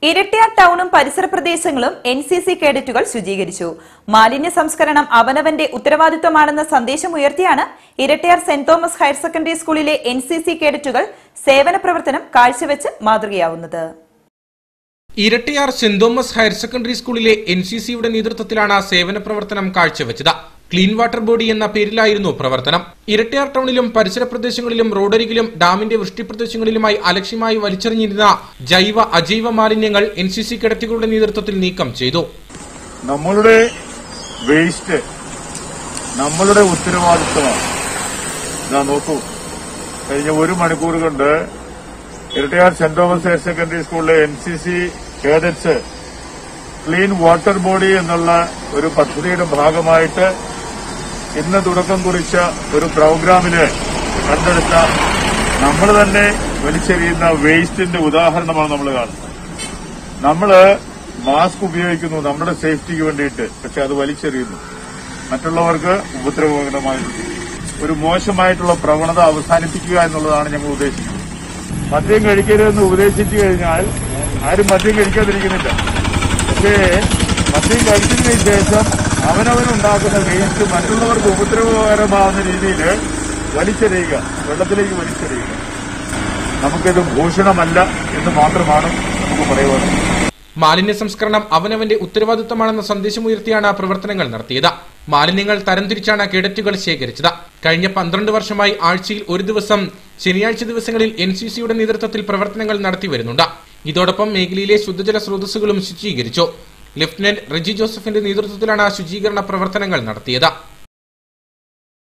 ഇരട്ടിയാർ ടൌണും പരിസര പ്രദേശങ്ങളും എൻസിസി കേഡറ്റുകൾ ശുചീകരിച്ചു. മാലിന്യ സംസ്കരണം അവനവന്റെ ഉത്തരവാദിത്വമാണെന്ന സന്ദേശമുയർത്തിയാണ് ഇരട്ടിയാർ സെന്റ് തോമസ് ഹയർ സെക്കൻഡറി സ്കൂളിലെ എൻസിസി കേഡറ്റുകൾ സേവന പ്രവർത്തനം കാഴ്ചവെച്ച് മാതൃകയാവുന്നത്. ഇരട്ടിയാർ സെന്റ് തോമസ് ഹയർ സെക്കൻഡറി സ്കൂളിലെ എൻസിസിയുടെ നേതൃത്വത്തിലാണ് സേവന പ്രവർത്തനം കാഴ്ചവെച്ചത്. ക്ലീൻ വാട്ടർ ബോഡി എന്ന പേരിലായിരുന്നു പ്രവർത്തനം. ഇരട്ടിയാർ ടൗണിലും പരിസര പ്രദേശങ്ങളിലും റോഡരികിലും ഡാമിന്റെ വൃഷ്ടിപ്രദേശങ്ങളിലുമായി അലക്ഷ്യമായി വലിച്ചെറിഞ്ഞിരുന്ന ജൈവ അജൈവ മാലിന്യങ്ങൾ എൻസിസി കേഡറ്റുകളുടെ നേതൃത്വത്തിൽ നീക്കം ചെയ്തു. നമ്മളുടെ വേസ്റ്റ് നമ്മളുടെ ഉത്തരവാദിത്വമാണ്. ഞാൻ നോക്കൂ, കഴിഞ്ഞ 1 മണിക്കൂർ കൊണ്ട് ഇരട്ടിയാർ സെന്റ് തോമസ് ഹയർ സെക്കൻഡറി സ്കൂളിലെ NCC cadets clean water body എന്നുള്ള ഒരു പദ്ധതിയുടെ ഭാഗമായിട്ട് ഇന്ന് തുടക്കം കുറിച്ച ഒരു പ്രോഗ്രാമില് കണ്ടെടുത്ത നമ്മൾ തന്നെ വലിച്ചെറിയുന്ന വേസ്റ്റിന്റെ ഉദാഹരണമാണ് നമ്മൾ കാണുന്നത്. നമ്മള് മാസ്ക് ഉപയോഗിക്കുന്നു നമ്മുടെ സേഫ്റ്റിക്ക് വേണ്ടിയിട്ട്, പക്ഷെ അത് വലിച്ചെറിയുന്നു, മറ്റുള്ളവർക്ക് ഉപദ്രവകരമായിട്ട് ഒരു മോശമായിട്ടുള്ള പ്രവണത അവസാനിപ്പിക്കുക എന്നുള്ളതാണ് ഞങ്ങൾ ഉദ്ദേശിക്കുന്നത്. മദ്യം കഴിക്കരുതെന്ന് ഉപദേശിച്ചു കഴിഞ്ഞാൽ ആരും മദ്യം കഴിക്കാതിരിക്കുന്നില്ല. പക്ഷേ മദ്യം കഴിച്ചതിന് ശേഷം അവനവനുണ്ടാക്കുന്ന വേസ്റ്റ് മറ്റുള്ളവർക്ക് ഉപദ്രവകരമാകുന്ന രീതിയിൽ വലിച്ചെറിയുക, വെള്ളത്തിലേക്ക് വലിച്ചെറിയുക, നമുക്കിത് ഭൂഷണമല്ല എന്ന് മാത്രമാണ് നമുക്ക് പറയുവാനുള്ളത്. മാലിന്യ സംസ്കരണം അവനവന്റെ ഉത്തരവാദിത്തമാണെന്ന സന്ദേശമുയർത്തിയാണ് പ്രവർത്തനങ്ങൾ നടത്തിയത്. മാലിന്യങ്ങൾ തരംതിരിച്ചാണ് കേഡറ്റുകൾ ശേഖരിച്ചത്. കഴിഞ്ഞ 12 വർഷമായി ആഴ്ചയിൽ 1 ദിവസം ശനിയാഴ്ച ദിവസങ്ങളിൽ എൻസിസിയുടെ നേതൃത്വത്തിൽ പ്രവർത്തനങ്ങൾ നടത്തിവരുന്നുണ്ട്. ഇതോടൊപ്പം മേഖലയിലെ ശുദ്ധജല സ്രോതസ്സുകളും ശുചീകരിച്ചു. ലഫ്റ്റനന്റ് റെജി ജോസഫിന്റെ നേതൃത്വത്തിലാണ് ശുചീകരണ പ്രവർത്തനങ്ങൾ നടത്തിയത്.